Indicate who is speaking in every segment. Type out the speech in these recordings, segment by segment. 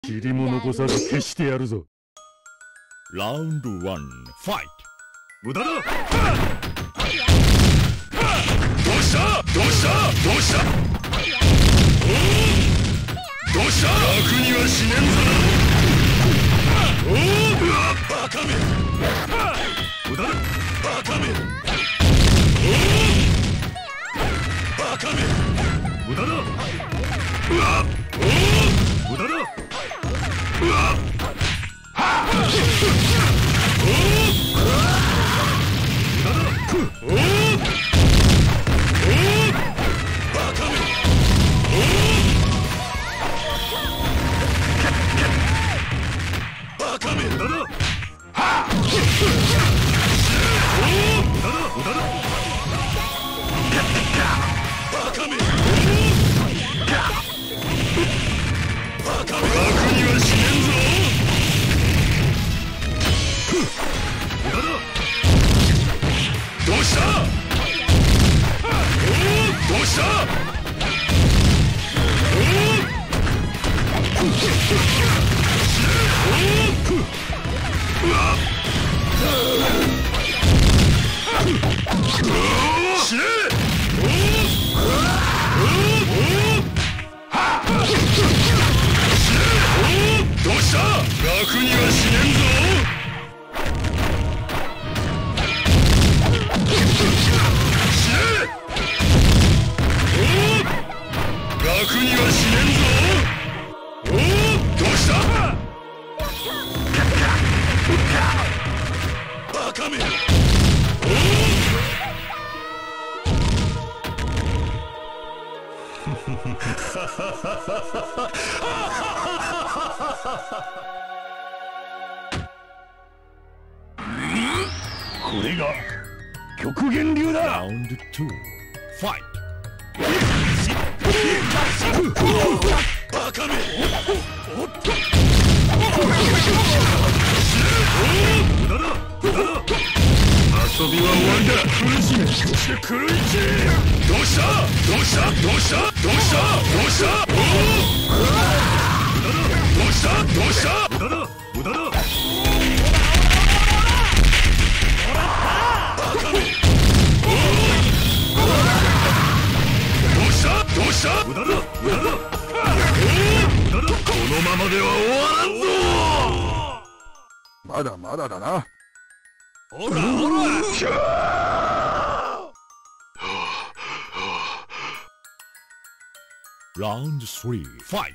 Speaker 1: 塵も残さず消してやるぞ。
Speaker 2: ラウンド1、ファイト。無駄だ。どうしたどうしたどうしたどうした。楽には死ねんぞな。おお、バカめ。無駄だ。バカめ。おお、バカめ。無駄だ。うわっ、おお、無駄だ。うわっ、はあ、おお、無駄だ。おお、おお、バカめ。おお、バカめ。無駄だ。はあ、おお、無駄だ。無駄だ。バカめ。バカめ。楽にはしねんぞ。無駄だ。どうした。おお、どうした。おお、うわっ、死ね。おお、どうした。楽にはしねんぞ。死ね。おお、楽にはしねんぞ。おお、どうした。バカめ。おお、これが極限流だ。ラウンド2、ファイト。バカめ。おっと、無駄だ。無駄だ。遊びは終わりだ。苦しめ。そして狂い散れ。どうした。どうした。どうした。どうした。どうした。おお、無駄だ。どうした。どうした。無駄だ。無駄だ。バカめ。おお、どうした。どうした。無駄だ。無駄だ。おお、無駄だ。このままでは終わらんぞ。
Speaker 3: まだまだだな。
Speaker 2: ほらほら。ラウンド3、ファイト。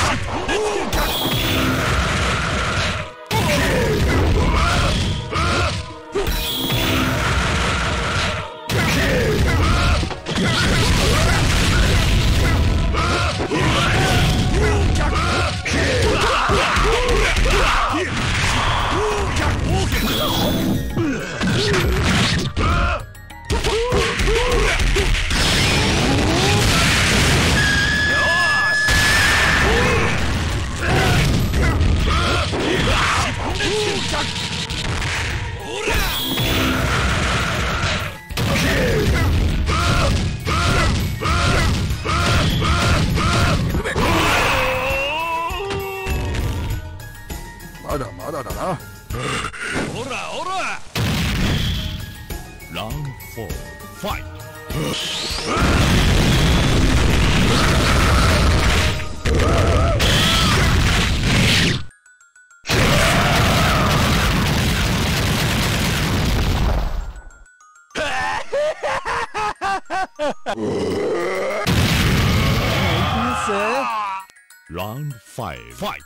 Speaker 3: まだまだだな。
Speaker 2: ほらほら。ラウンド4ファイト。Round 5 fight.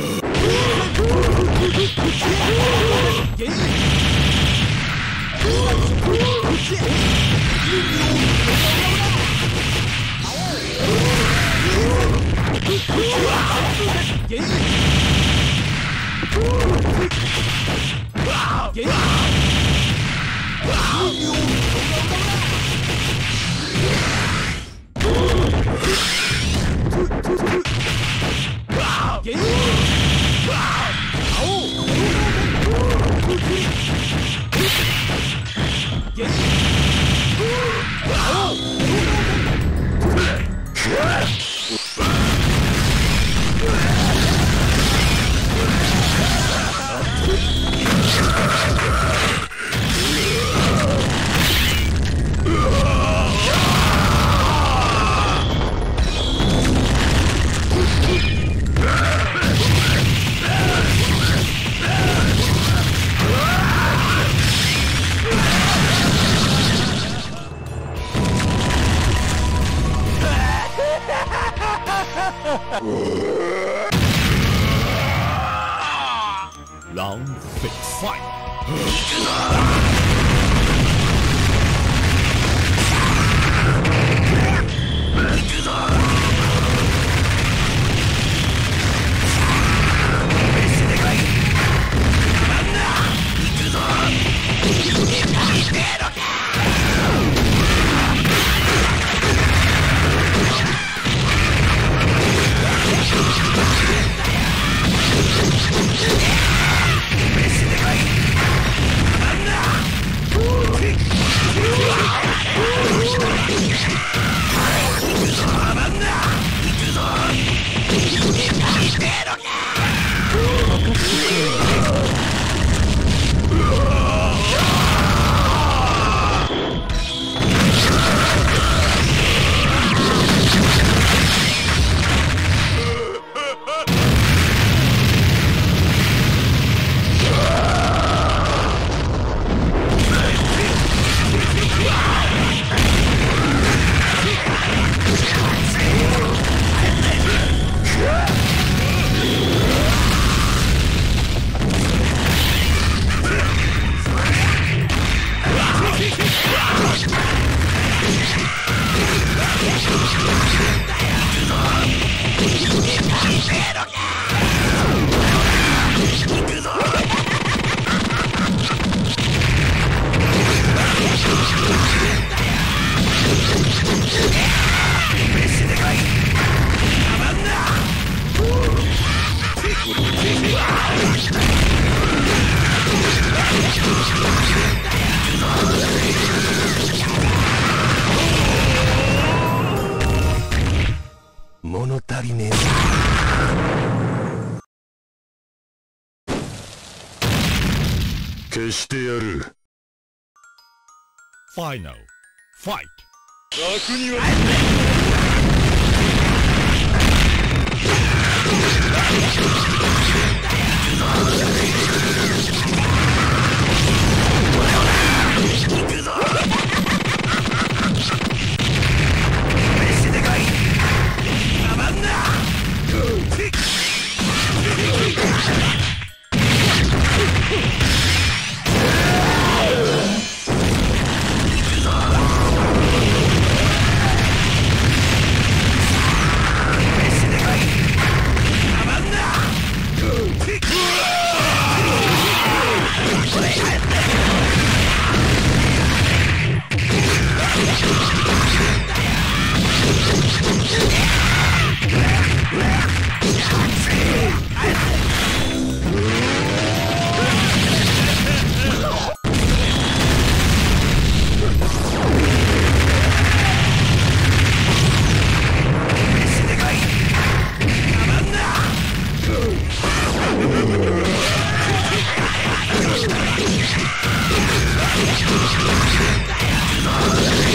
Speaker 2: Round 6 fight.物足りねえ。
Speaker 1: 消してやる。
Speaker 2: Final fight.
Speaker 1: 楽には
Speaker 2: 行くぞ。飯でかい。たまんな。 だよ。